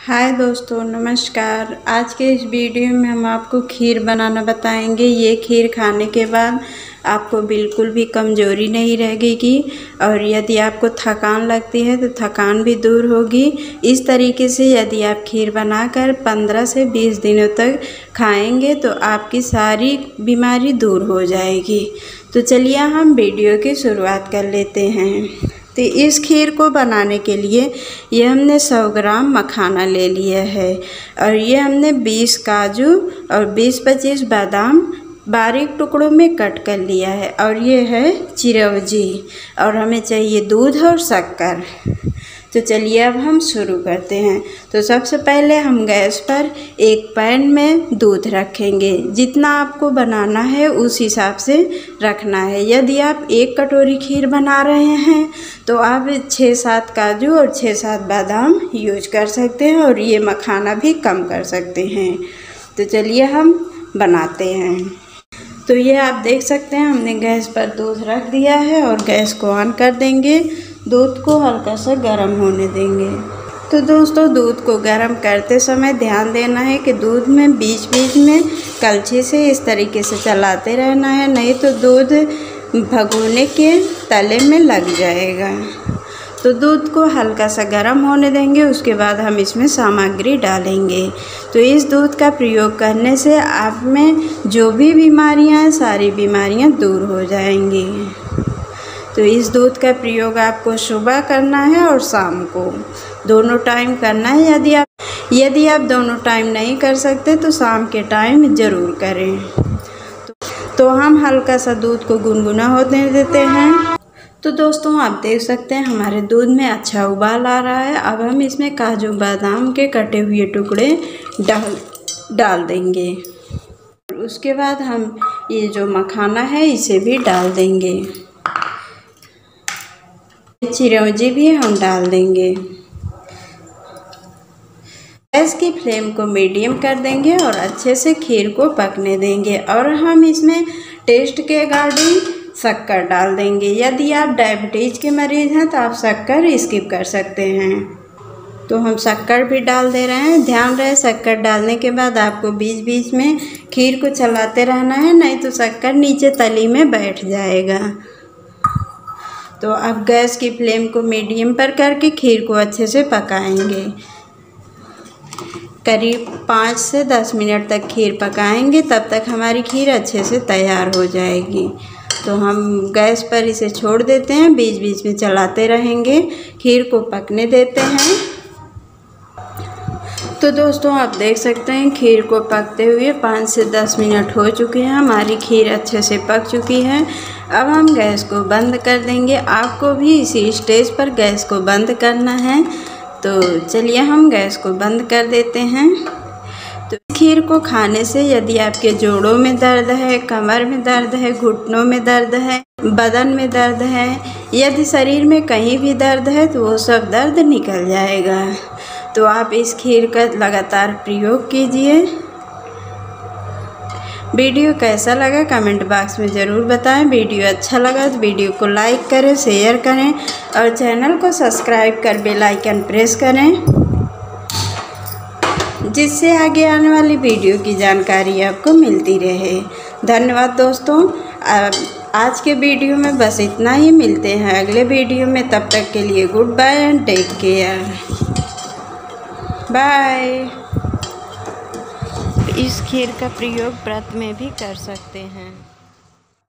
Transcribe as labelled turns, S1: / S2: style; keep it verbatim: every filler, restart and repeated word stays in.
S1: हाय दोस्तों, नमस्कार। आज के इस वीडियो में हम आपको खीर बनाना बताएंगे। ये खीर खाने के बाद आपको बिल्कुल भी कमज़ोरी नहीं रहेगी और यदि आपको थकान लगती है तो थकान भी दूर होगी। इस तरीके से यदि आप खीर बनाकर पंद्रह से बीस दिनों तक खाएंगे तो आपकी सारी बीमारी दूर हो जाएगी। तो चलिए हम वीडियो की शुरुआत कर लेते हैं। तो इस खीर को बनाने के लिए ये हमने सौ ग्राम मखाना ले लिया है और ये हमने बीस काजू और बीस पच्चीस बादाम बारीक टुकड़ों में कट कर लिया है और ये है चिरौंजी और हमें चाहिए दूध और शक्कर। तो चलिए अब हम शुरू करते हैं। तो सबसे पहले हम गैस पर एक पैन में दूध रखेंगे। जितना आपको बनाना है उस हिसाब से रखना है। यदि आप एक कटोरी खीर बना रहे हैं तो आप छः सात काजू और छः सात बादाम यूज कर सकते हैं और ये मखाना भी कम कर सकते हैं। तो चलिए हम बनाते हैं। तो ये आप देख सकते हैं हमने गैस पर दूध रख दिया है और गैस को ऑन कर देंगे। दूध को हल्का सा गर्म होने देंगे। तो दोस्तों, दूध को गर्म करते समय ध्यान देना है कि दूध में बीच बीच में कलछी से इस तरीके से चलाते रहना है, नहीं तो दूध भगोने के तले में लग जाएगा। तो दूध को हल्का सा गर्म होने देंगे। उसके बाद हम इसमें सामग्री डालेंगे। तो इस दूध का प्रयोग करने से आप में जो भी बीमारियां हैं सारी बीमारियां दूर हो जाएंगी। तो इस दूध का प्रयोग आपको सुबह करना है और शाम को दोनों टाइम करना है। यदि आप यदि आप दोनों टाइम नहीं कर सकते तो शाम के टाइम ज़रूर करें। तो, तो हम हल्का सा दूध को गुनगुना होने देते हैं। तो दोस्तों, आप देख सकते हैं हमारे दूध में अच्छा उबाल आ रहा है। अब हम इसमें काजू बादाम के कटे हुए टुकड़े डाल डाल देंगे। उसके बाद हम ये जो मखाना है इसे भी डाल देंगे। चिरौंजी भी हम डाल देंगे। गैस की फ्लेम को मीडियम कर देंगे और अच्छे से खीर को पकने देंगे और हम इसमें टेस्ट के अकॉर्डिंग शक्कर डाल देंगे। यदि आप डायबिटीज़ के मरीज़ हैं तो आप शक्कर स्किप कर सकते हैं। तो हम शक्कर भी डाल दे रहे हैं। ध्यान रहे शक्कर डालने के बाद आपको बीच बीच में खीर को चलाते रहना है, नहीं तो शक्कर नीचे तली में बैठ जाएगा। तो अब गैस की फ्लेम को मीडियम पर करके खीर को अच्छे से पकाएंगे। करीब पाँच से दस मिनट तक खीर पकाएंगे, तब तक हमारी खीर अच्छे से तैयार हो जाएगी। तो हम गैस पर इसे छोड़ देते हैं, बीच बीच में चलाते रहेंगे, खीर को पकने देते हैं। तो दोस्तों, आप देख सकते हैं खीर को पकते हुए पाँच से दस मिनट हो चुके हैं। हमारी खीर अच्छे से पक चुकी है। अब हम गैस को बंद कर देंगे। आपको भी इसी स्टेज पर गैस को बंद करना है। तो चलिए हम गैस को बंद कर देते हैं। तो खीर को खाने से यदि आपके जोड़ों में दर्द है, कमर में दर्द है, घुटनों में दर्द है, बदन में दर्द है, यदि शरीर में कहीं भी दर्द है तो वो सब दर्द निकल जाएगा। तो आप इस खीर का लगातार प्रयोग कीजिए। वीडियो कैसा लगा कमेंट बॉक्स में ज़रूर बताएं। वीडियो अच्छा लगा तो वीडियो को लाइक करें, शेयर करें और चैनल को सब्सक्राइब कर बेल आइकन प्रेस करें, जिससे आगे आने वाली वीडियो की जानकारी आपको मिलती रहे। धन्यवाद दोस्तों। आज के वीडियो में बस इतना ही। मिलते हैं अगले वीडियो में। तब तक के लिए good bye and take care. Bye. इस खीर का प्रयोग व्रत में भी कर सकते हैं।